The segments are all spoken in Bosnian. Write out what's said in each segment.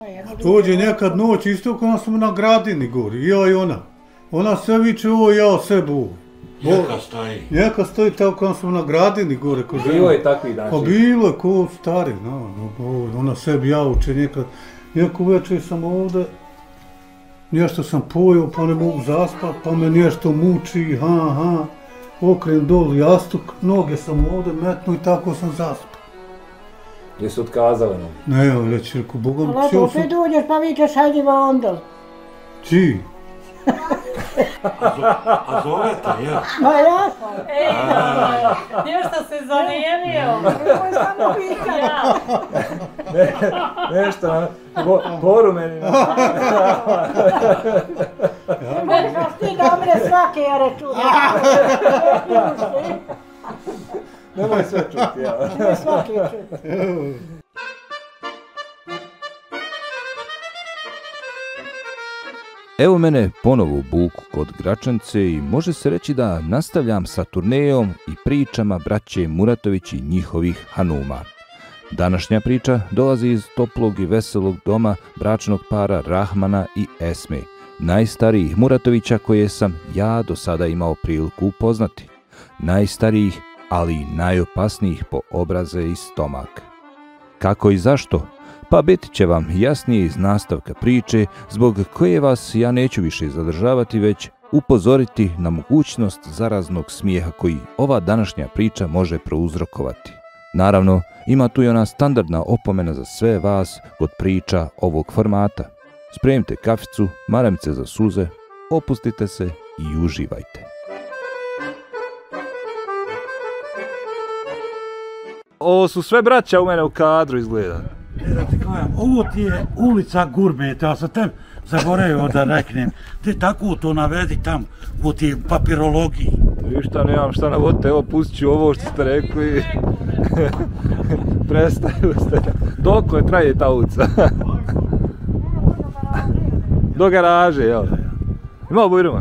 Dođe nekad noć isto kada smo na Gradini gori, ja i ona. Ona sve viče ovo, ja sebe ovo. Neka stoji tako kada smo na Gradini gore. Bilo je takvih dan. Pa bilo je ko stari, ona sebi jauče nekad. Neko večer sam ovdje, nešto sam pojeo pa ne mogu zaspat, pa me nešto muči, okren dol jastuk, noge sam ovdje metnu i tako sam zaspao. Gdje su otkazali noge? Ne, već rekao, Bogom... Ali ako opet uđeš pa vičeš, hajdi onda. Čiji? A zovete, ja? Ma ja sam. Nešto se zanijemio. Ovo je samo pitanje. Nešto, Boru meni. Možeš ti dobre svake, ja reču. Nemoj sve čuti, ja. Nemoj svake čuti. Evo mene ponovo u Buku kod Gračance i može se reći da nastavljam sa turnejom i pričama braće Muratović i njihovih hanuma. Današnja priča dolazi iz toplog i veselog doma bračnog para Rahmana i Esme, najstarijih Muratovića koje sam ja do sada imao priliku upoznati. Najstarijih, ali i najopasnijih po obraze i stomak. Kako i zašto? Pa biti će vam jasnije iz nastavka priče, zbog koje vas ja neću više zadržavati, već upozoriti na mogućnost zaraznog smijeha koji ova današnja priča može prouzrokovati. Naravno, ima tu i ona standardna opomena za sve vas kod priča ovog formata. Spremite kaficu, maramice za suze, opustite se i uživajte. Ovo su sve braća u mene u kadru izgleda. Ovo ti je ulica Gurbeta, ja sam tem zaboravio da reknem. Te tako to navedi tam, ovo ti je papirologiji. Ništa, nemam šta navodite, evo pustit ću ovo što ste rekli. Prestaju ste. Doko je traje ta ulica? Do garaže, jel? Ima bujruma?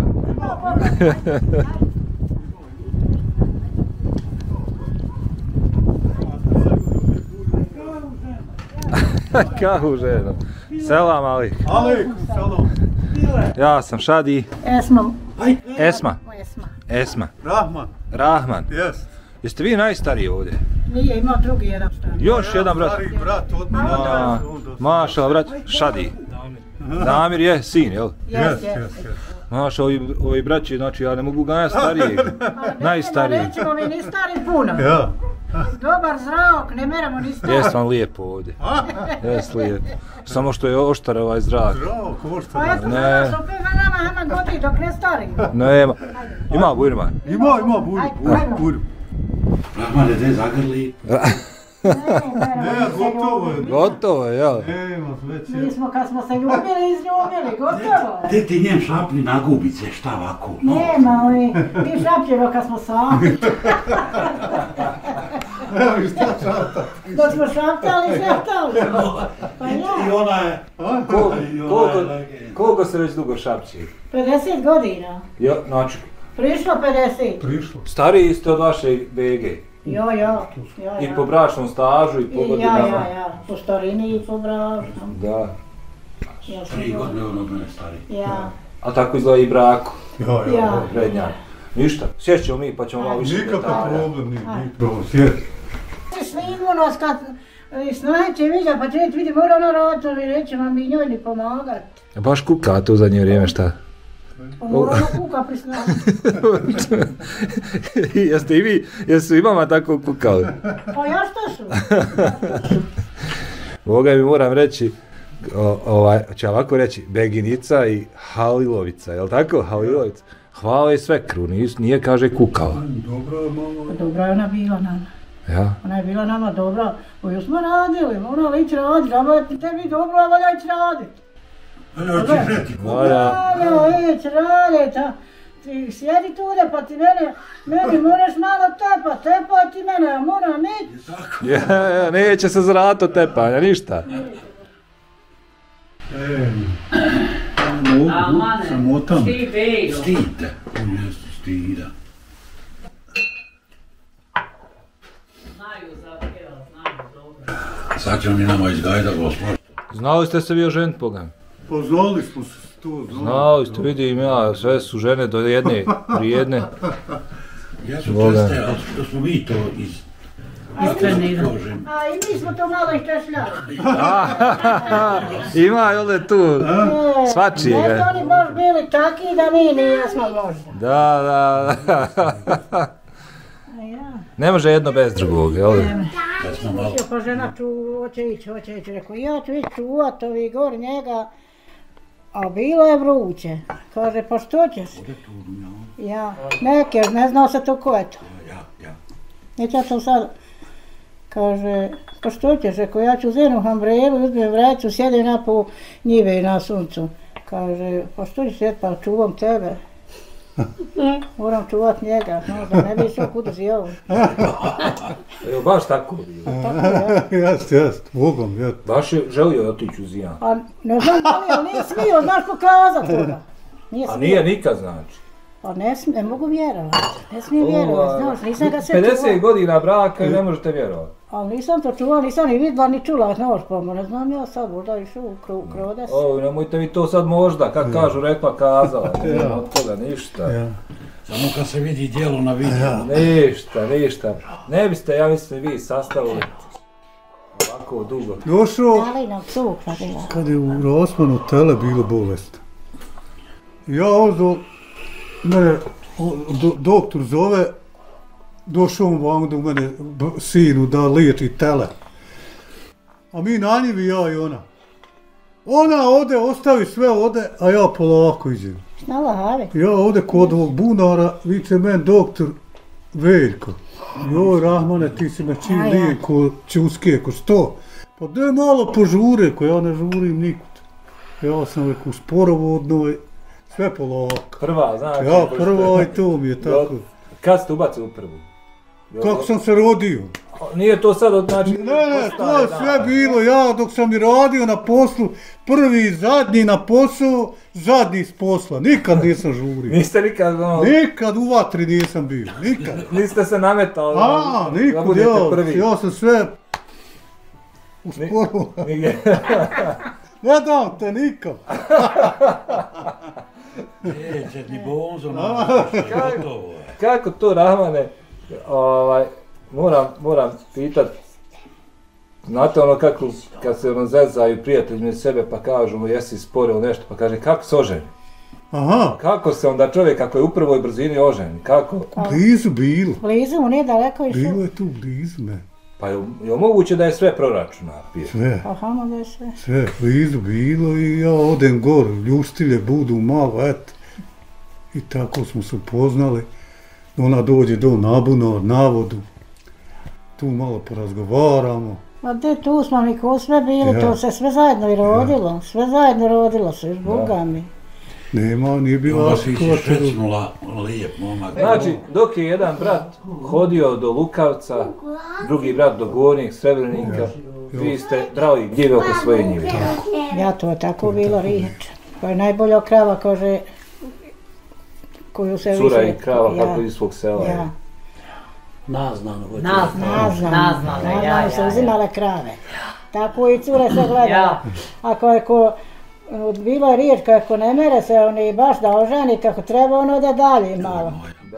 Kako ženo? Selam Ali. Alejkum selam. Ja sam Šadi. Esma. Esma. Rahman. Yes. Jeste vi najstariji ovdje? Nije, ima drugi jedan šta. Još jedan brat. Stari brat od mene. Maša, brat, Šadi. Damir je sin, jel? Yes. Maša, ovi braći, znači ja ne mogu ga najstarijeg. Najstariji. Nećemo mi ni stari puno. Ja. Dobar zrak, ne meramo ni stari. Jest vam lijepo ovdje. Jest lijepo. Samo što je oštar ovaj zrak. Zdravo, košta. Pa eto, danas opet na nama godi dok ne stari. Nema. Ima bujrma. Ima bujru. Rahmane, gdje zagrli? Ne, gotovo je. Gotovo je, jel? Nema već. Mi smo kad smo se ljubili, izljubili, gotovo je. Te ti njem šapni na gubice, šta ovako? Nema, mi šapljeno kad smo sami. Evo šta šapta. Dok smo šaptali. Pa I ja, ona je... Koliko se već dugo šapći? 50 godina. Jo, znači, Prišlo 50. stariji ste od vaše BG. Ja. I po bračnom stažu i po godinama. Ja. Po starini i po bračnom. Da. 3 godine ono mene stari. Ja. A tako izgleda i braku. Ja. Prednja. Ništa, sješćemo mi pa ćemo malo više Nikakav detalja. problem nije. Sjeti. Snimu nas kad snaće viđa pa čovjek vidi mora ona raditi i rećemo mi njoj ni pomagat. Baš kukate u zadnje vrijeme, šta? Moramo kuka prisnati. Jeste i vi, jesu i vama tako kukali? Pa ja što su? Boga mi moram reći, će ovako reći, Beginica i Halilovica, jel tako? Halilovica. Hvale svekru, nije kaže kukala. Dobra je ona bila nama. Ja? Ona je bila nama dobra. Koju smo radili, morali ići raditi. Žaba je tebi dobro, a valja ići raditi. Valja ići raditi. Ti sjedi tude pa ti meni moraš malo tepaj ti mene, ja moram ići. Ja, neće se zrato tepanja, ništa. Samotan. Stida. Stida. Znaju zapjeva, znaju dobro. Sad ćemo mi nama izgajda gospod. Znali ste se vi oženiti, Boga? Pa znali smo se to, Znali ste, vidim ja, sve su žene do jedne, vrijedne. Ja sam predstavio da smo mi to istrenirali. A i mi smo to malo iščešljali. Ima ovdje tu svačijega. Ne, oni baš bili taki da mi nijesmo možda. Da. Ne može jedno bez drugog, jel? Pa žena hoće ići, rekao, ja ću ići čuvat ovi gori njega, a bilo je vruće. Kaže, pa što ćeš? Ja, neke, ne znao se to ko je to. Neće ja sam sad, kaže, pa što ćeš? Rekao, ja ću zenu hambrelu, uzmem vreću, sjedim ja po njive na suncu. Kaže, pa što ćeš sjeti, pa čuvam tebe. Moram čuvat njega, da ne bi išao kuda si ovo. Evo, baš tako bilo. Jest, Bogom, jest. Baš je želio otići u Zijan. A ne znam da li, ali nije smio, znaš pokazat toga. A nije nikad znači. Pa ne mogu vjerovati, ne smijem vjerovati, znaš, nisam ga sve 50 godina braka i ne možete vjerovati. Ali nisam to čuvala, nisam ni vidjela ni čula, znaš, pa ne znam ja sad, možda išao u krodes. O, nemojte vi to sad možda, kad kažu rekla kazala, nema od toga ništa. Samo kad se vidi djelo na vidjelu. Ništa. Ne biste, ja mislim, vi sastavili ovako dugo. Došao, Ali nam cukla bila. kad je u Rosmanu tele bilo bolest. Ja ovdje, mene doktor zove, došao vam da u mene sinu da liječi tele. A mi na njivi, ja i ona. Ona ode, ostavi sve ode, a ja polako idem. Znala Hari? Ja ovdje kod ovog bunara, viče men doktor Veljko. Joj Rahmane, ti si me čim lije ko čuske, ko što? Pa daj malo požure, ko ja ne žurim nikud. Ja sam uvijek u sporovodnoj, sve polako. Prva, znači. Ja prva i to mi je tako. Kad ste ubacili u prvu? Kako sam se rodio? Nije to sad od znači... Ne, to je sve bilo, ja dok sam i radio na poslu, prvi i zadnji na posao, zadnji s posla, nikad nisam žurio. Niste nikad ono... Nikad u vatri nisam bio, nikad. Niste se nametali nikad, ja sam sve usporio. Ne dam te nikad. Četni bonzo, Kako to, Rahmane, moram pitat, znate ono kako, kad se ono zezaju prijatelji među sebe pa kažu mu jesi sporeo nešto, pa kaže kako se oženi? Aha. Kako se onda čovjek ako je u prvoj brzini oženi, kako? Blizu bilo. Blizu mu nije daleko išao. Bilo je tu blizu me. Pa je moguće da je sve proračuna? Sve. Aha, da je sve. Sve, blizu bilo i ja odem gore, ljustilje budu malo, eto. I tako smo se upoznali. Ona dođe do Nabuna, navodu. Tu malo porazgovaramo. Ma de, tu smo mi ko sve bili, to se sve zajedno i rodilo. Sve zajedno rodilo se, još Boga mi. Nema, nije bila Asikova švecnula, lijep momak. Znači, dok je jedan brat hodio do Lukavca, drugi brat do Gornjeg Srebrenika, vi ste brali gljive oko svoje njive. Ja, to je tako bilo riječ. To je najbolja krava, kaže, koju se više... Cura i krava, kako iz svog sela. Ja. Naznano se uzimale krave. Tako i cure se gledala. Ako je ko... Bilo je riječ kako ne mere se oni baš da oženi, kako treba ono da dalje malo.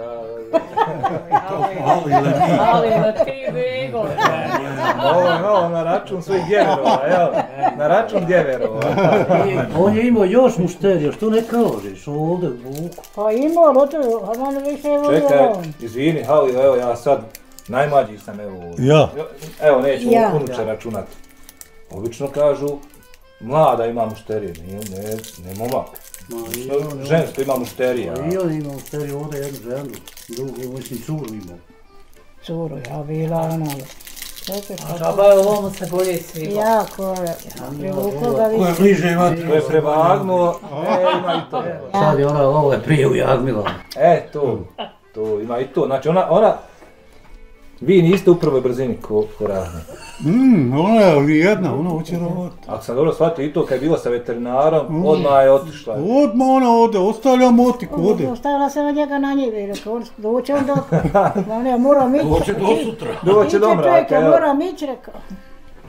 Ali na ti bego. Ovo na račun svojih djeverova, jel? Na račun djeverova. On je imao još mušterija, što ne kažeš ovdje u Vuku? Pa imao, a on više je volio. Čekaj, izvini, Halil, evo ja sad najmlađi sam evo ovdje. Ja. Evo neću unuče računati. Obično kažu mlada ima mušterije, ne momak. Žensko ima mušterija. I on ima mušteriju, ovdje jednu ženu, drugu, mislim, curu imao. Curu, ja bila ona. Žaba je ovom se bolje svima. Jako je, privuklo ga više. Ko je bliže vatri. To je prevagnulo, ima i to. Sad je ona, ovo je prije ujagmila. To ima i to. Znači ona, vi niste u prvoj brzini ko Rahme. Ona je li jedna, ona hoće rovati. Ako sam dobro shvatio i to kad je bila sa veterinarom, odmah je otišla. Odmah ona ode, ostavlja motiku, ode. Ostavila se od njega na njivi, rekao, doće on dok. On je moram ići. Doće do sutra. Doće do mraka, čovjek, ja moram ići, rekao.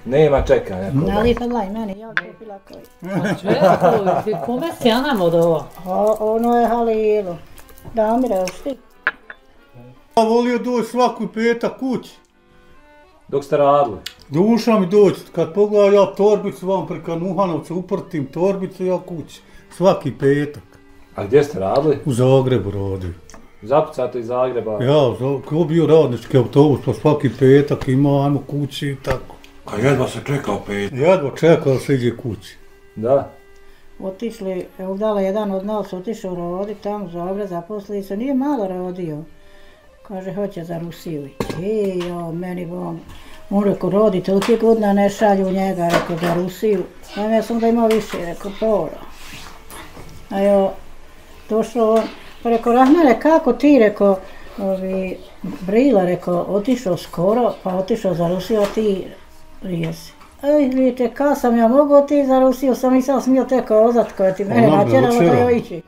Nema čekanja. Ali pa daj meni, ja kupila koji. Čekaj, kome si ja nam od ovo? Ono je Halilu. Damire, još ti? Ja volio doći svaku petak kući. Dok ste radili? Duša mi doći, kad pogledam ja torbicu vam preka Nuhanovca, uprtim torbicu ja kući. Svaki petak. A gdje ste radili? U Zagrebu radio. Zapucato iz Zagreba? Ja, ko bio radnički autobus, pa svaki petak ima, ajmo kući i tako. A jedva se čekao petak. Jedva čekao da se ide kući. Da. Otišli, udala jedan od nas, otišao roditi tamo u Zagreb, zaposlili se, nije malo rodio. Kaže, hoće za Rusiju ići. Meni bom. On rekao, rodi, tolike godina ne šalju njega, rekao, za Rusiju. Ja sam da ima više, rekao, pola. A jo, došlo on, pa rekao, Rahmane, kako ti, rekao, Brila, rekao, otišao skoro, pa otišao za Rusiju, a ti rijesi. Vidite, kad sam ja mogao ti za Rusiju, sam nisam smio teko ozat koja ti mene načerala da joj ići.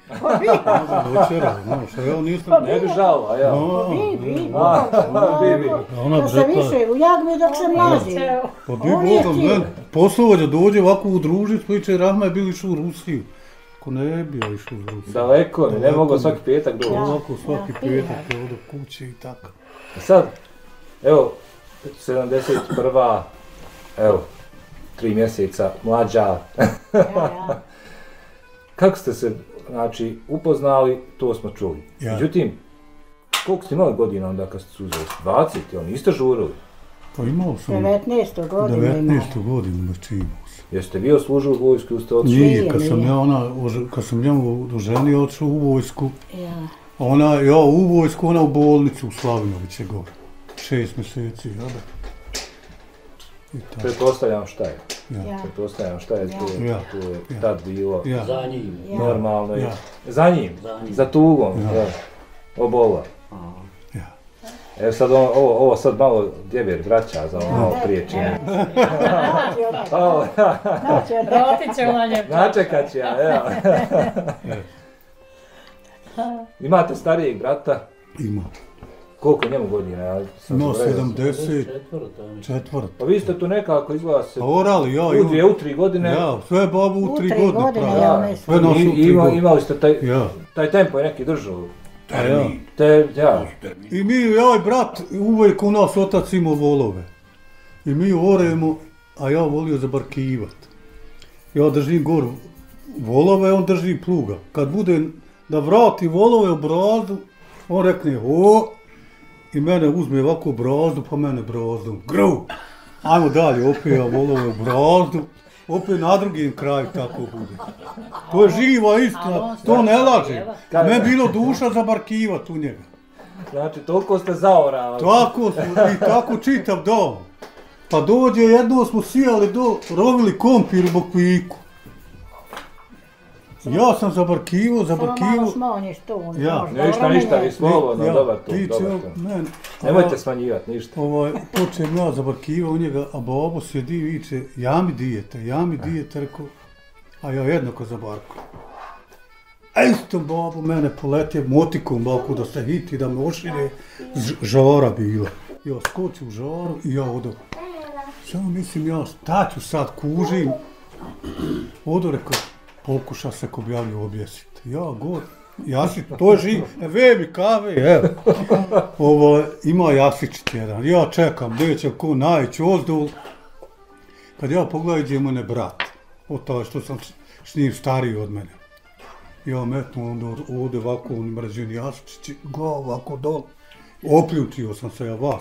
Ne bi žao, a ja. Da se više u jagmi dok se mlazi. Pa bi Bogom, poslovođa dođe ovako u družicu, priče Rahma je bil išao u Rusiju. Ako ne bi ja išao u Rusiju. Daleko, ne mogu svaki petak doći. Ovako svaki petak je ovdje kući i tako. Sad, evo, 71. Evo, 3 mjeseca, mlađa. Kako ste se, znači, upoznali, to smo čuli. Ja. Međutim, koliko ste imali godina onda kad ste se uzeli? 20, jel niste žurili? Pa imao sam 19. godinu imao. 19. godinu me čimao sam. Jeste vi oslužili u vojsku ili ste otišli? Nije, kad sam ja oženio, otišao u vojsku. Ja u vojsku, ona u bolnicu u Slavinoviće gore. 6 mjeseci, jel da? Pretpostavljam šta je. Ja. Pretpostavljam šta je, tu je tad bilo Za njim. normalno. Ja. Za njim, za tugom, obola. Evo sad ovo sad malo djeber vraća za ono prije čine. Vratit će na njem. Načekat će ja, evo. Imate starijeg brata? Ima. Koliko je njemu godina? Ja Imao 74. Pa vi ste tu nekako izgleda se Orali, ja. u 2-3 godine. Ja, sve babu u 3 godine. Ja, sve nas u 3 godine. Imali ste taj tempo je neki držao. Ja. I mi, ja i brat, uvijek u nas otac imao volove. I mi oremo, a ja volio zabarkivat. Ja držim gor volove, on drži pluga. Kad bude da vrati volove u brazdu, on rekne o, i mene uzme ovako brazdu, pa mene brazdu. Gru! Ajmo dalje, opet ja volove u brazdu. Opet na drugim kraju tako bude. To je živa istina, to ne laže. Me bilo duša zabarkivat u njega. Znači, toliko ste zaorali. Tako smo, i tako čitav dom. Pa dođe, jedno smo sijali rovili kompir u Bokviku. Ja sam zabarkivo. Malo smanjiš to. Ništa, vi slobodno, dobar to. Nemojte smanjivati, ništa. Počem ja zabarkivo u njega, a babo sjedi i viče, ja mi dijete, rekao, a ja jednako zabarkujem. A isto babo mene poletje motikom ovako da se hiti, da me ošire, žara bila. Ja skočim u žaru i ja odo. Samo mislim ja, šta ću sad, kužim. Odo rekao, pokuša se ko bi javio objesiti. Ja, god, Jasić, to je živ, mi kave, evo. Ima Jasić jedan, ja čekam, gdje će ko naći ozdol. Kad ja pogledam, gdje mu ne brat, od toga što sam s njim stariji od mene. Ja metnu onda ovdje ovako, on mrađen Jasić, go ovako dol. Opljučio sam se ja vas.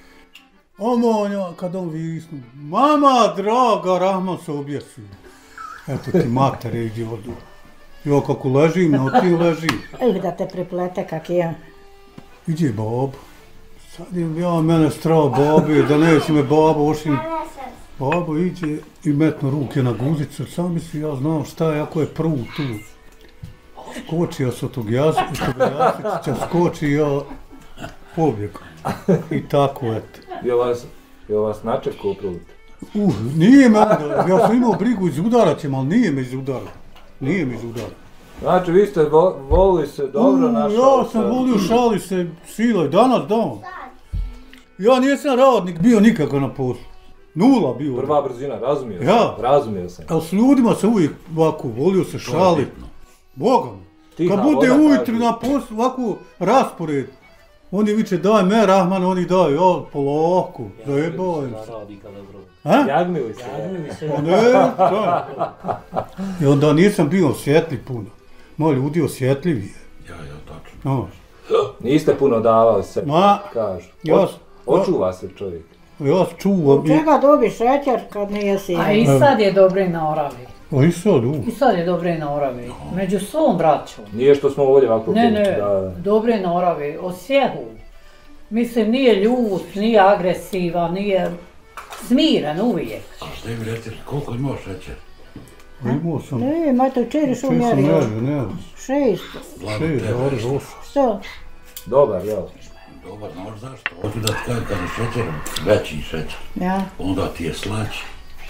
Kad on visnu, mama draga, Rahman se objesio. Eto ti mater, iđi od... Ja kako ležim, na tim ležim. Da te priplete kak ja. Iđe babo. Sad ja mene strao babi, da neće me babo ošim. Babo iđe i metno ruke na guzicu. Sam misli, ja znam šta je, ako je prvu tu. Skoči ja sa tog Jasića, skoči ja pobjeg. I tako, eto. Je vas načekao prut? Nije me onda, ja sam imao brigu izudarat ćem, ali nije me izudarat. Znači, vi ste volili se dobro našao. Ja sam volio šali se sila i danas dom. Ja nisam radnik bio nikako na poslu. Nula bio. Prva brzina, razumio sam. Ja. Razumio sam. Ali s ljudima se uvijek ovako volio se šaliti. Boga mi. Kad bude ujutru na poslu, ovako raspored, oni viče daj me Rahman, oni daj, ja polako, zajebaju se. Jagmili se. Pa ne, šta? I onda nisam bio osjetljiv puno. Moji ljudi osjetljivije. Ja, tačno. Niste puno davali se, kažu. Očuva se čovjek. Ja čuvam. Od čega dobiš šećer kad nije si? A i sad je dobri na oravi. A i sad, I sad je dobri na oravi. Među svom braćom. Nije što smo ovdje ovako... Ne, dobri na oravi. O sjehu. Mislim, nije ljut, nije agresivan, nije smiren uvijek. A što mi reci, koliko imao šećer? Imao sam... Ne, majte čiri što mjerio. 6. 6,8. Što? Dobar, jel? Dobar, znaš zašto? Hoću da ti kažem kada je šećer, veći šećer. Ja. Onda ti je slađi.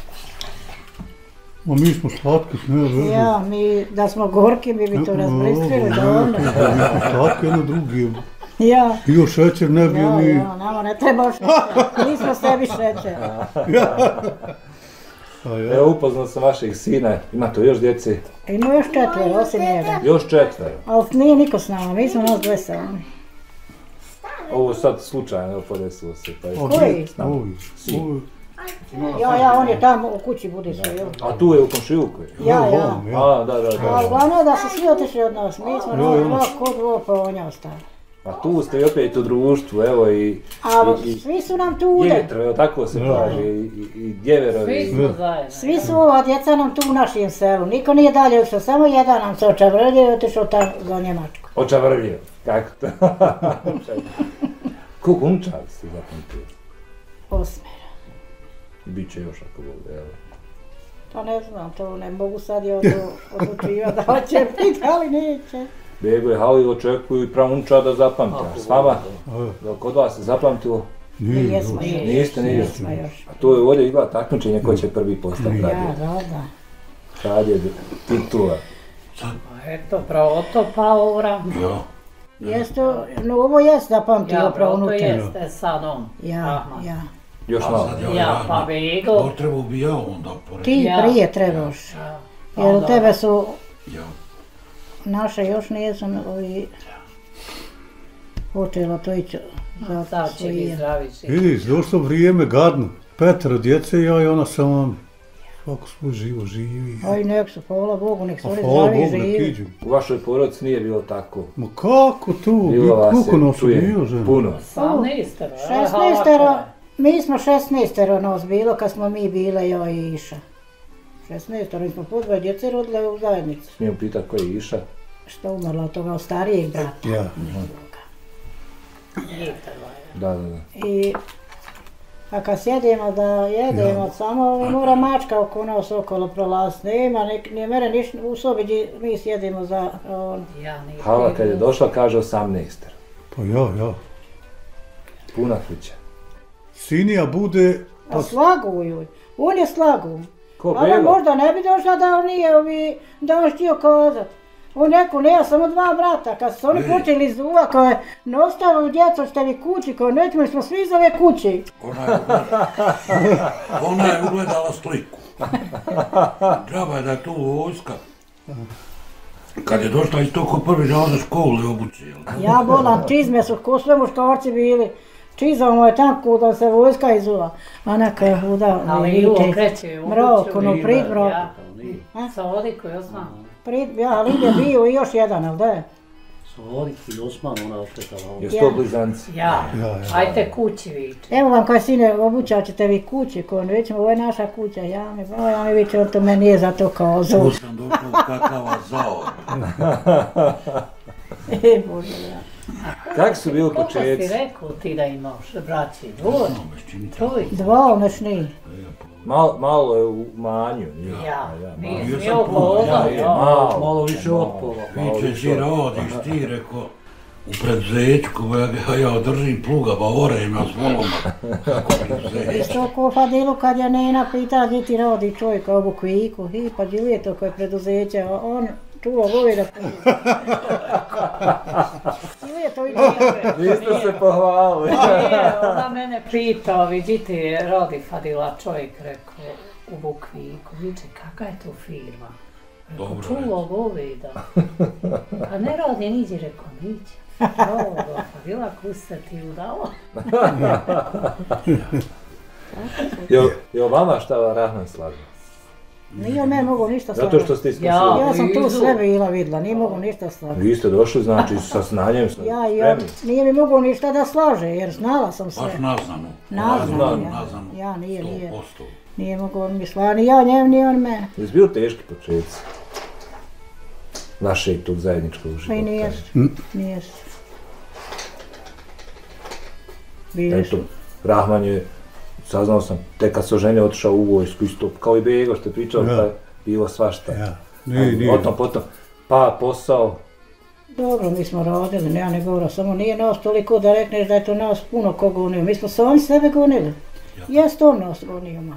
Ma mi smo slatki, ne veze. Ja, mi da smo gorki, mi bi to razbristrili da ono. Slatki jedno drugi. Ja. Bio šećer, ne bio mi... Ja, nama ne treba šećer. Mi smo sebi šećer. Evo, upoznao sam vašeg sina, ima to još djeci? Ima još 4, osim njega. Još 4? Ali nije niko s nama, mi smo nas 2 sami. Ovo sad slučajno podesilo se. Koji? Ja, on je tamo u kući bude sve, jel? A tu je u komšiluku? Ja. A, da. A uglavnom je da su svi otišli od nas, mi smo kod dvoje on je ostao. A tu ste i opet u društvu, evo i... A svi su nam tu ude. Jetro, evo tako se kaže, i djeverovi. Svi smo zajedno. Svi su ova djeca nam tu u našem selu, niko nije dalje otišao, samo jedan nam se očavrljio i otišao tamo za Njemačku. Očavrljio, kako to? Koliko unčali ste zapamtili? 8. Biće još ako bude, evo. Pa ne znam, to ne mogu sad je odlučivati da hoće biti, ali neće. Bego je Halil očekuju i pravunča da zapamti, s vama? Kod vas se zapamtilo? Nijesmo još. Niste još. A to je ovdje izgleda takmičenje ko će prvi postati radio. Ja, da. Kad je titula. Eto, pravo to Paura. Jeste, no ovo jest zapamtio pravo unutra. Ja, pravo to jeste, sad on. Ja. Još malo. Ja, pa Bego. To treba bi ja onda pored. Ti prije trebaš. Jer u tebe su... Naše još nijesu ovi... Počelo to ići za sad će vi zdravići. Vidiš, došlo vrijeme gadno. 5 djece, ja i ona sa vama. Svako svoj živo živi. Aj, nek su, hvala Bogu, nek su oni zdravi živi. U vašoj porodici nije bilo tako? Ma kako tu? Koliko nas je bilo, žena? Puno. 16. Mi smo 16 nas bilo kad smo mi bile, ja i Iša. 16, mi smo po 2 djece rodile u zajednici. Smijem pitat ko je Iša? Što umrla od toga starijeg brata. Ja. Da. I a kad sjedimo da jedemo, samo mora mačka oko nas okolo prolaziti. Nema, nije mene ništa u sobi gdje mi sjedimo za on. Hala kad je došla kaže 18. Pa ja. Puna kuća. Sinija bude... A slaguju, on je slagu. Ko Ona možda ne bi došla da on nije da on htio kazat. On neko, ne, ja samo 2 brata, kad su oni počeli zuva, koje ne ostavaju djecu ste vi kući, koje nećemo, smo svi za ove kući. Ona je ugledala sliku. Džaba je da je tu vojska. Kad je došla iz toko prvi razred škole obuće. Ja bolam, čizme su, ko sve muškarci bili. Čizamo je tako da se vojska izuva. A neka je huda, vidite, mrok, ono pridmrok. Sa Odiku i Osman. Ja, Lidija bio i još jedan, ali da je? Sa Odiku i Osman, ona oštetala ovdje. Jesu to blizanci? Ja, ajte kući viče. Evo vam kaj sine, obućat ćete vi kući, ko ne većemo, ovo je naša kuća, ja mi viče, on to meni nije za to kao zov. Tu sam došao kakava zao. Bože, ja. Kak su bili početci? Koliko si rekao ti da imaš, braći? 2? 2 mešni. Malo je u manju. Nije opola. Malo više od pola. Viče si radiš ti, rekao, u predzeću, ja držim pluga, ba orem, ja s voloma. Isto ko Fadilu kad je Nena pitala gdje ti radi čovjek ovu kviku, pa gdje je to koje preduzeće, on čula voli da čuje to i Niste se pohvalili. Nije, ona mene pitao, vidite, radi Fadila čovjek, rekao, u Bukviku, viče, kakva je to firma? Rekao, čulo voli da. A ne radi niđe, rekao, niđe. Fadila kusa ti udala. Jo vama šta Rahman slaže? Nije on mene mogu ništa slagati. Zato što ste iskusili. Ja sam tu sve bila vidla, nije mogu ništa slagati. Vi ste došli, znači, sa znanjem, sa spremni. Nije mi mogu ništa da slaže, jer znala sam sve. Baš naznamo. Naznamo, ja nije. Nije mogu mi slagati, ni ja njem, ni on mene. Jesu bili teški početci vašeg tog zajedničkog života? Pa i nijesu. Eto, Rahman je, saznao sam, tek kad se oženio otišao u vojsku, isto kao i Bego što je pričao, pa je bilo svašta. Potom, pa posao. Dobro, mi smo radili, ja ne govorim, samo nije nas toliko da rekneš da je to nas puno ko gonio. Mi smo sami sebe gonili. Jest on nas gonio malo.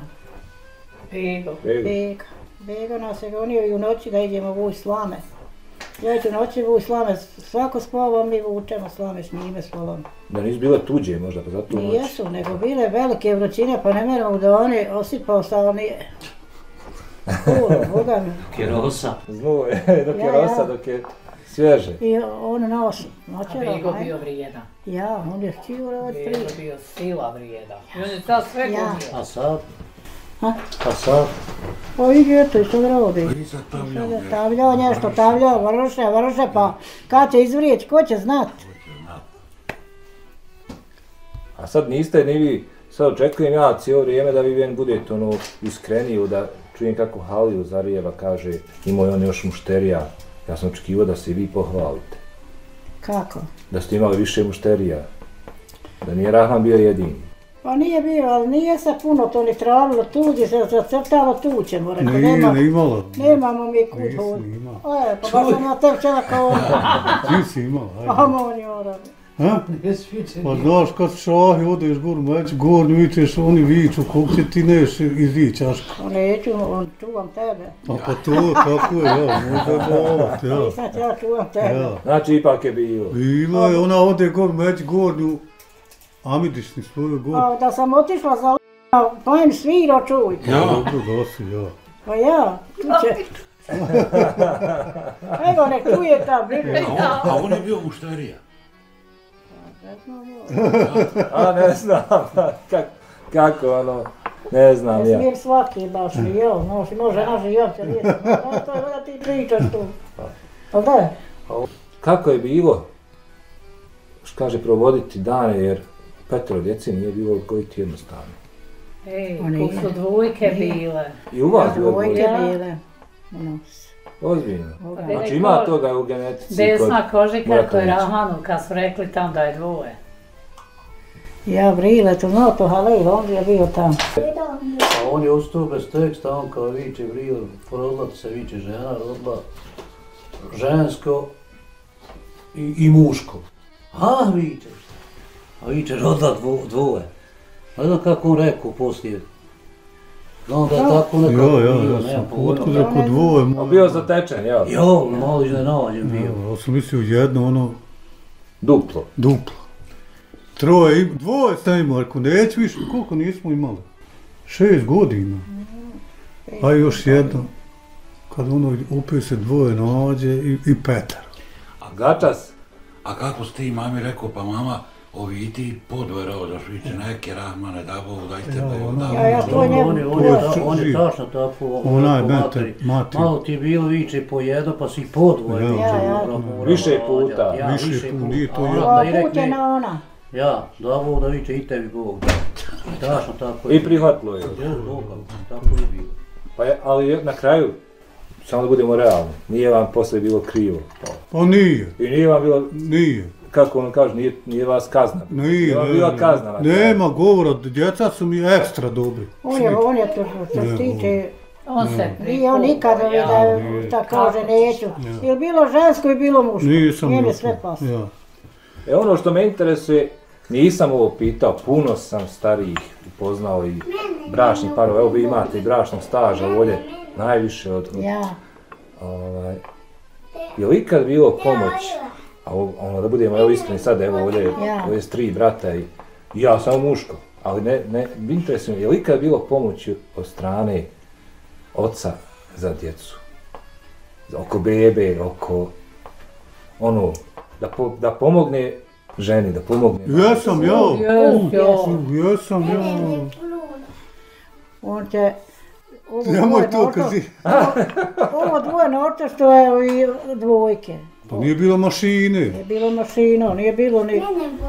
Bego nas je gonio i u noći da idemo vuj slame. Sljedeću noći vuj slame, svako spavao, mi vučemo slame, s njime spavamo. Da nisu bile tuđe možda, pa zato u noći? Nijesu, nego bile velike vrućine, pa ne meramo da oni osipao sa oni... Boga mi. Dok je rosa. Zlo je, dok je rosa, dok je svježe. I on nos, noćera. A Bego bio vrijedan. Ja, on je htio raditi prije. Bego bio sila vrijedan. I on je sad sve gonio. A sad? Ha? A sad? Pa vidi, eto, i sad rodi. Tavljao nešto, vrše, pa kad će izvrijeć, ko će znat? A sad niste ni vi, sad očekujem ja cijelo vrijeme da vi meni budete iskreniji, da čujem kako Haliju Zarijeva kaže, imao je on još mušterija. Ja sam očekivao da se i vi pohvalite. Kako? Da ste imali više mušterija. Da nije Rahman bio jedini. Pa nije bio, ali nije se puno to ni travilo, tuđi se zacrtalo, tu ćemo, rekao, imalo. Nemamo mi kud hod. Pa baš sam na te včela kao ono. Ti si imala, ajde. A moni orabi. Ha? Pa znaš kad šahi odeš gornju vičeš, oni viču, koliko ti neš izićaš. Neću, on čuvam tebe. Pa to, tako je, ja, možda golat, ja. Nisam ja čuvam tebe. Znači ipak je bilo. Bilo je, ona ode gornju, Amidišni svoju gornju. A da sam otišla za pa im sviro čuj. Ja, dobro da si, ja. Pa ja, tu će. Evo nek čuje ta briga. A on je bio mušterija. A ne znam, kako ono, ne znam ja. Ne smijem svaki baš život, može naš život će vidjeti. To je da ti pričaš tu. Pa da? Kako je bilo, kaže, provoditi dane, jer 5 djece nije bilo odgojiti jednostavno. Ko su dvojke bile. I u vas bilo dvojke bile. Ozbiljno. Znači ima toga u genetici. Desna kožika koja je Rahmanu, kad su rekli tam da je dvoje. Ja Brile, to znao to Halil, on je bio tam. A on je ostao bez teksta, on kao viče Brile, porodila se viče žena, rodila žensko i muško. A viče, a viče rodila dvoje. Ne znam kako on rekao poslije. Znam da je tako nekako bio, nemam pojma. A bio zatečen, jel? Jo, malo iznenađen bio. Ja sam mislio jedno ono... Duplo. Dvoje sam imao, rekao neću više, koliko nismo imali? 6 godina. A još jedno, kad ono opet se dvoje nađe i Petar. A Gačas? A kako si ti mami rekao, pa mama, ovi i ti podvojrao da šviće neke Rahmane, da Bog, dajte da Ja to je njemu. On je tačno tako, malo ti je bilo viče po jedno, pa si podvoje. Više puta. Više puta, nije to jedno. Ova put je na ona. Ja, da Bog da viče i tebi Bog. Tačno tako je. I prihvatilo je. Tako je bilo. Pa ali na kraju, samo da budemo realni, nije vam posle bilo krivo. Pa nije. I nije vam bilo... Nije. Kako on kaže, nije vas kazna. Nije, bila kazna. Nema govora, djeca su mi ekstra dobri. On je to što se tiče... On se Nije on nikada da kaže neću. Ili bilo žensko i bilo muško. Nije sve pasno. Ono što me interesuje, nisam ovo pitao, puno sam starijih upoznao i bračnih parova. Evo vi imate i bračnog staža ovdje najviše od... je li ikad bilo pomoć, a ono da budemo evo iskreni sad, evo ovdje s 3 brata i ja samo muško, ali ne interesujem, je li ikad bilo pomoći od strane oca za djecu? Oko bebe, oko ono, da pomogne ženi, da pomogne... Jesam ja. On će... Nemoj to kazi. Ovo dvoje noće što je ovi dvojke. Pa nije bilo mašine. Nije bilo mašina, nije bilo ni...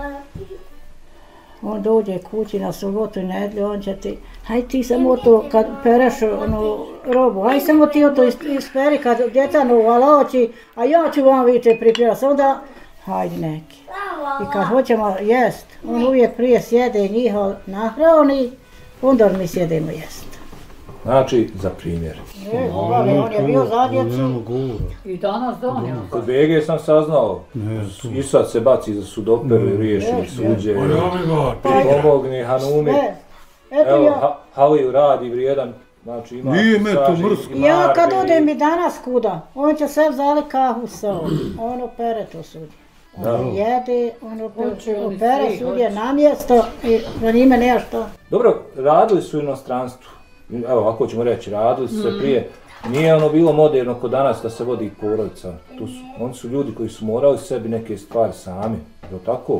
On dođe kući na subotu i nedjelju, on će ti... Haj ti samo to, kad pereš robu, haj samo ti to isperi kad djeca uvala oči, a ja ću vam viče pripremati. Onda, hajde neki. I kad hoćemo jest, on uvijek prije sjede njihov nahrani, onda mi sjedemo jest. Znači, za primjer. On je bio za djecu. I danas donio. Kod BG sam saznao, i sad se baci za sudoperu i riješi suđe, pomogne Hanumi. Evo, Haliju radi vrijedan, znači ima... Nije me to mrsko. Ja kad odem i danas kuda, on će sve vzali kahu sa ovom, on opere to suđe. On jede, on opere suđe na mjesto i za njime nema što. Dobro, radili su u inostranstvu. Evo, ovako ćemo reći, radili su se prije. Nije ono bilo moderno kod danas da se vodi porodica. Oni su ljudi koji su morali sebi neke stvari sami. Je li tako?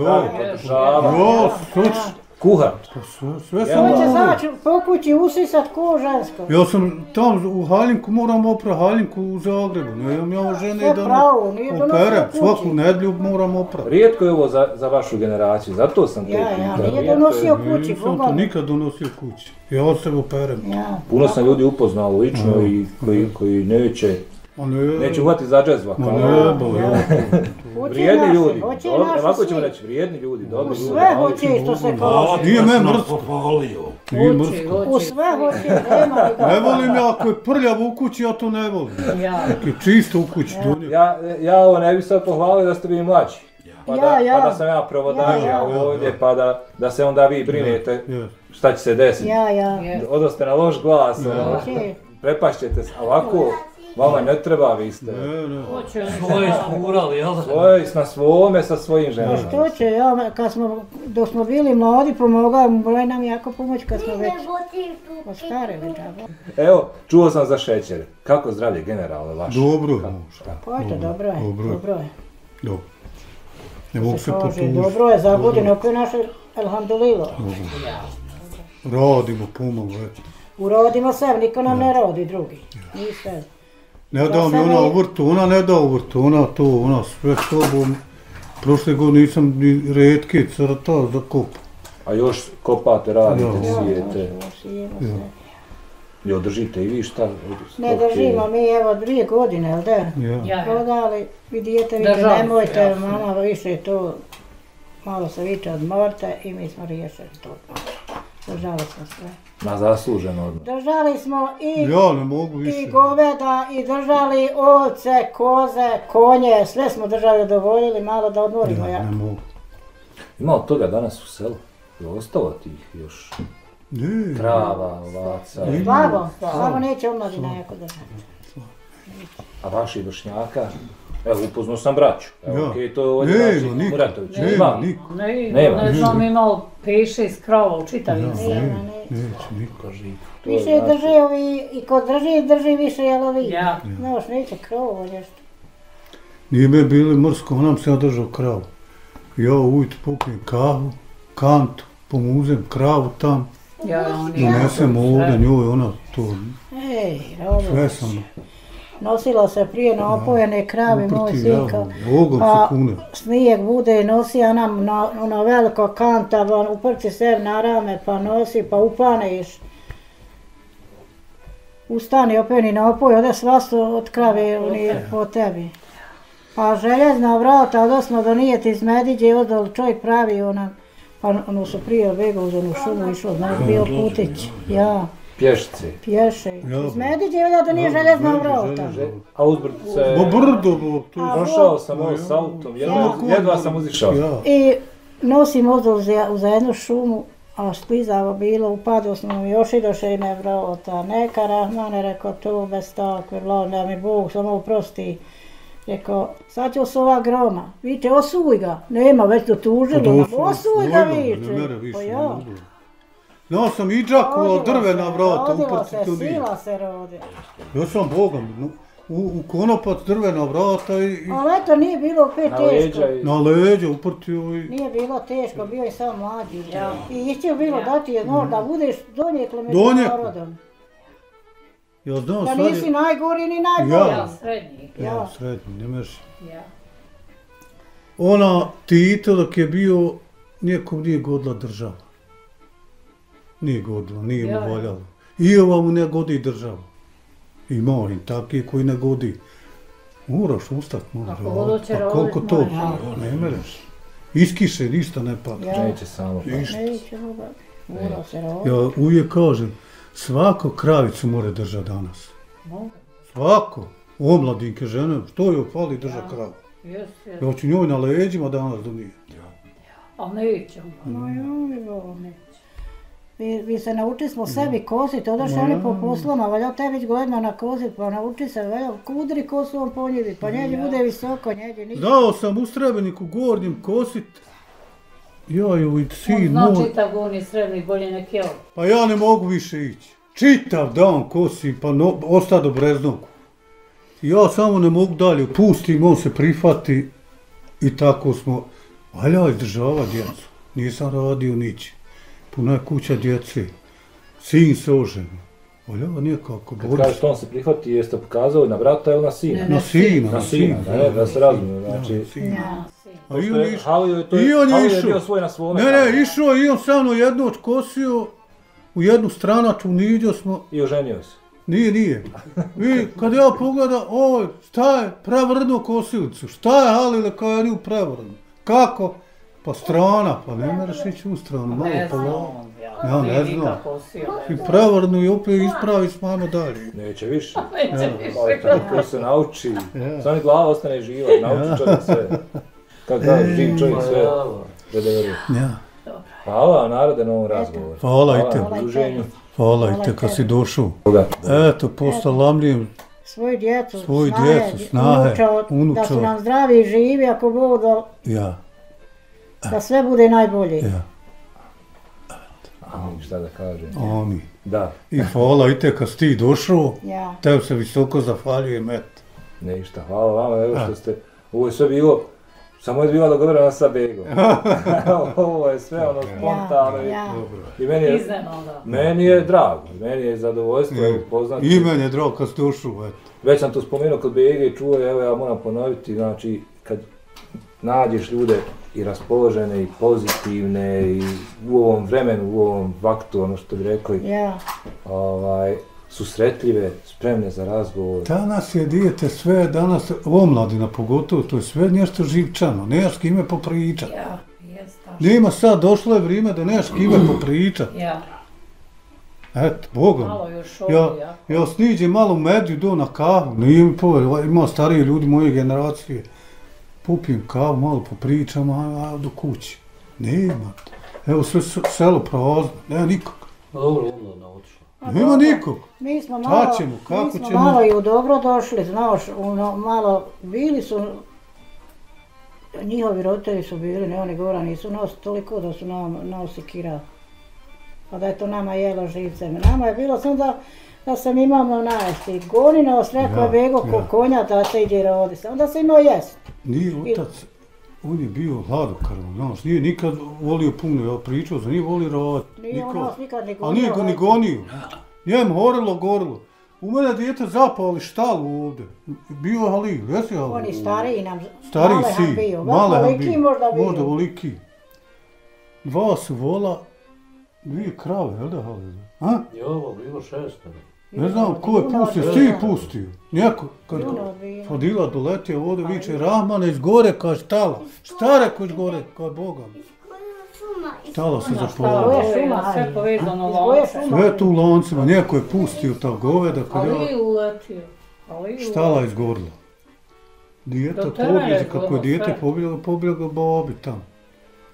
Kuhar. Sve sam on će zaći po kući usisat ko žensko. Ja sam tam u haljinku, moram oprati haljinku u Zagrebu. Nemam ja žene da operem. Svaku nedjelju moram oprati. Rijetko je ovo za vašu generaciju, zato sam to pitao. Ja, nije donosio kući. Nisam to nikad donosio kući. Ja se operem. Puno sam ljudi upoznao lično i koji neće uhvati za džezva. Vrijedni ljudi, ovako ćemo reći, vrijedni ljudi, dobri ljudi. Sve hoće što se kaže. Nije me mrsko. U sve hoće, nema. Ne volim ja, ako je prljav u kući, ja to ne volim. Ako je čisto u kući, to nije. Ja ovo ne bih sad pohvalio da ste bili mlađi. Pa da sam ja provodažija ovdje, pa da se onda vi brinete šta će se desiti. Odoste na loš glas, prepašćete se, a ovako... Vama ne treba, vi ste. Svoje smo urali, jel da? Svoje na svome sa svojim ženama. Što će, ja, dok smo bili mladi, pomogao broj nam jako pomoć kad smo već ostarili. Evo, čuo sam za šećer. Kako zdravlje generalno vaše? Dobro. Pa eto, dobro je. Dobro. Ne mogu se potužiti. Dobro je, za godine oko je naše, alhamdulillah. Radimo pomalo, eto. Urodimo sve, niko nam ne rodi drugi. Ništa. Ne da mi ona u vrtu, ona ne da u vrtu, ona sve sobom. Prošle godine nisam ni retke crta za kop. A još kopate, radite, sijete. I održite i vi šta? Ne držimo mi, evo 2 godine, jel da? Prodali, vidite, nemojte, mama više to, malo se više odmorite i mi smo riješili to. Držali smo sve. Na zasluženo odmah. Držali smo i goveda, i držali ovce, koze, konje, sve smo držali dovoljili, malo da odmorimo. Ne mogu. Ima od toga danas u selu? Je ostalo tih još? Krava, ovaca? Slabo neće omladina jako držati. A vaši vršnjaka? Evo, upoznao sam braću. Evo, okej, to je ovdje Muratović. Nema niko. Ne znam, imao 5-6 krava u čitavici. Neće niko. Više drži ovi, i ko drži više jelovi. Znaš, neće krovo nešto. Nije me bili mrsko, nam se ja držao kravu. Ja ujutro popijem kavu, kantu, pomuzem kravu tam. Donesem ovdje njoj, ona to... Sve sam... Nosilo se prije na opojene kravi, moj sinko, pa snijeg bude nosi, a nam ono veliko kanta, uprci se na rame, pa nosi, pa upaneš. Ustani opojeni na opoj, ode svasto od krave po tebi. Pa željezna vrata, odnosno donijeti iz Mediđe, odol čovjek pravi ona, pa ono su prije bjegao uz onu šumu išlo, znaš, bio putić, Pješice. Iz Mediđe da nije željezna vrata. A uzbrd se... Brdo. Došao sam ovo s autom, jedva sam uzišao. I nosim odol za jednu šumu, a sklizavo bilo, upado smo još i došli ime vrata. Neka Rahmane, rekao to bez takve vlade, da mi Bog samo uprosti. Rekao, sad će se ova groma. Viče, osuj ga. Nema, već to tužilo. Osuj ga, viče. Pa ja. Ja sam i džakovao drvena vrata, uprti to nije. Sila se rode. Ja sam Bogom, u konopac drvena vrata i... Ali eto, nije bilo opet teško. Na leđa uprtio i... Nije bilo teško, bio je samo mlađi. I iće bilo da ti je da budeš donijekle među narodom. Ja znam da sad je... nisi najgori ni najbolji. Ja, srednji. Ja, srednji, ne meš. Ja. Ona Tito dok je bio, nijekom nije godila država. Nije godila, nije mu valjalo. I ova mu ne godi država. Ima i takvi koji ne godi. Moraš ustat, moraš. Pa koliko to? Ne mereš. Iskiše, ništa ne pada. Neće samo. Neće, mora se roditi. Ja uvijek kažem, svako kravicu mora držati danas. Svako. Omladinke žene, što joj fali držati kravu? Ja ću njoj na leđima danas donijeti. A neće. Mi se naučili smo sebi kositi, odašli oni po poslama, valja te već godina na kosit, pa nauči se, valja kudri kosu po njivi, pa njeđe bude visoko, njeđe ništa. Dao sam u Srebreniku gornjim kosit, ja ju i sin moj... On zna čitav gornji Srebrnik, bolje nek je ovo. Pa ja ne mogu više ići. Čitav dan kosim, pa osta do Breznovku. Ja samo ne mogu dalje, pustim, on se prihvati i tako smo, valja izdržava djecu, nisam radio nići. Puna je kuća djece, sin se oženi. Valja nikako. Kad kažeš to on se prihvati, jeste pokazao na brata ili na sina? Na sina. Na sina, da se razumije, znači... A i on je bio svoj na svome. Ne, išao i on sa mnom jedno odkosio, u jednu stranaču niđo smo... I oženio se? Nije. I kad ja pogledam, oj, šta je, prevrnuo kosilicu, šta je Halile kao ja nju prevrnu? Kako? Pa strana, pa ne meraš ići u stranu, malo polako. Ja ne znam. I prevrnu i opet ispravi s mama dalje. Neće više. Ko se nauči, samo glava ostane živa, nauči čovjek sve. Kako da, živ čovjek sve. Hvala narode na ovom razgovoru. Hvala i te. Hvala i te kad si došao. Eto, postalamljujem svoju djecu, snahe, unuča. Da su nam zdravi i živi, ako Bog da sve bude najbolje. Amin, šta da kažem. Amin. Da. I hvala i te kad si ti došao, tebi se visoko zahvaljujem, eto. Ništa, hvala vama, evo što ste, ovo je sve bilo, samo je bila dogovorena sa Begom. Ovo je sve ono spontano i meni je drago, meni je zadovoljstvo upoznati. I meni je drago kad ste došao, eto. Već sam to spomenuo kod Bege i čuo, evo ja moram ponoviti, znači kad nađeš ljude i raspoložene i pozitivne i u ovom vremenu, u ovom vaktu, ono što bi rekli, susretljive, spremne za razgovor. Danas je dijete sve, danas omladina pogotovo, to je sve nešto živčano, nemaš s kime popričat. Nema sad, došlo je vrijeme da nemaš s kime popričat. Eto, Bogom. Ja sniđem malo mediju do na kavu, ima stariji ljudi moje generacije. Popijem kavu, malo popričam, a do kući. Nema. Evo sve selo prazno, nema nikog. Nema nikog. Mi smo malo i u dobro došli, znaš, malo bili su, njihovi roditelji su bili, ne oni gora, nisu nosili toliko da su nosi kira. Pa da je to nama jelo živce. Nama je bilo samo da sam imao najesti. Goni nas, rekao je Bego ko konja da se iđe rodi se. Onda se imao jest. Nije otac, on je bio hladokrvan, znaš, nije nikad volio puno, ja pričao, nije volio raditi. Nije on nas nikad ni gonio. A nije ga ni gonio. Njemu horilo, gorilo. U mene dijete zapali štalu ovdje. Bio je Halil, jesi Halil? On je stariji nam, Malehan bio. Voliki možda bio. Možda voliki. Dva su vola, dvije krave, jel da Halil? Je ovo bilo 6. Ne znam ko je pustio, ti pustio. Njeko, kad Fadila doletio ovdje, viče Rahmane iz gore, kaže štala. Šta rekao iz gore, kaže Boga. Štala se zapala. Sve povezano lancima. Sve tu u lancima, njeko je pustio ta goveda. Ali uletio. Štala izgorila. Dijete pobježe, kako je dijete pobjeglo babi tamo.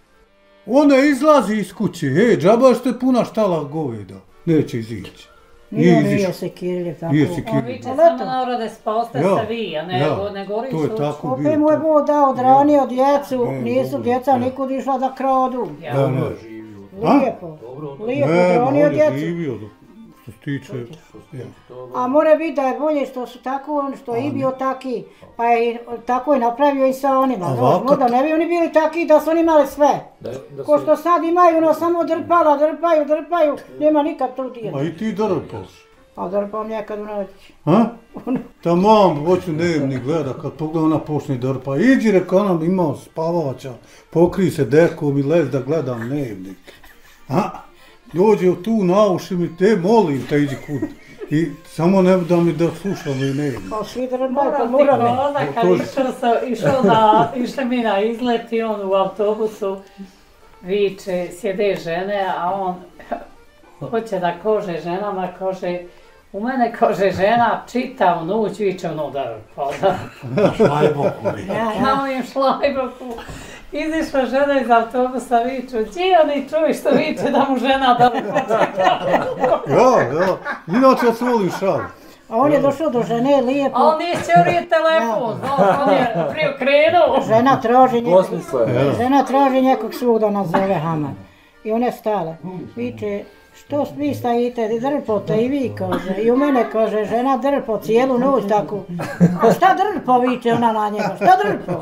Ona izlazi iz kuće, džaba što je puna štala goveda. Neće izići. Nije se Kiriljev tako. On viče samo narode spasta se vi, a ne gori to je tako opet bilo. mu je Bog dao odranio djecu, nisu djeca nikud išla da kradu. Lijepo, odranio djecu. Živio, što se tiče... A mora biti da je bolje što su tako, što je i bio taki, pa je tako je napravio i sa onima. Možda ne bi oni bili taki da su oni imali sve. Ko što sad imaju, samo drpaju, nema nikad to djela. A i ti drpaš? Pa drpam nekad u noć. Ha? Tamam, hoću dnevnik gleda, kad pogleda ona počne drpa. Iđi, reka, ona imao spavača, pokri se dekom i lez da gledam dnevnik. Ha? Dođe tu na uši mi, te molim te iđi kud. I samo ne da mi da slušam i ne. Pa svi drpaju, pa moram. Kad išli mi na izlet i on u autobusu viče, sjede žene, a on hoće da kože ženama, kože, u mene kože žena čita u noć, viče ono drpa. Šlajboku. Na onim šlajboku. Izišla žena iz autobusa, viču, gdje oni čuju što viče da mu žena drpa. Ja, inače ja se volim šal. A on je došao do žene lijepo. A on nije ćeo telefon, on je priokrenuo. Žena traži nekog svog da nas zove Hamad. I ona je stala. Viče, što vi stajite, drpote i vi, kaže. I u mene, kaže, žena drpo cijelu noć tako. A šta drpo, viče ona na njega, šta drpo?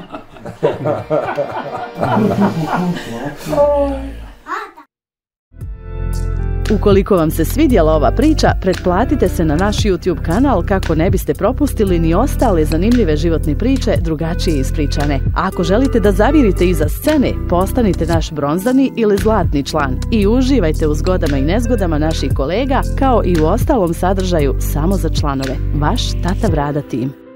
Ukoliko vam se svidjela ova priča, pretplatite se na naš YouTube kanal kako ne biste propustili ni ostale zanimljive životne priče drugačije ispričane. A ako želite da zavirite iza scene, postanite naš bronzani ili zlatni član i uživajte u zgodama i nezgodama naših kolega kao i u ostalom sadržaju samo za članove. Vaš Tata Brada tim.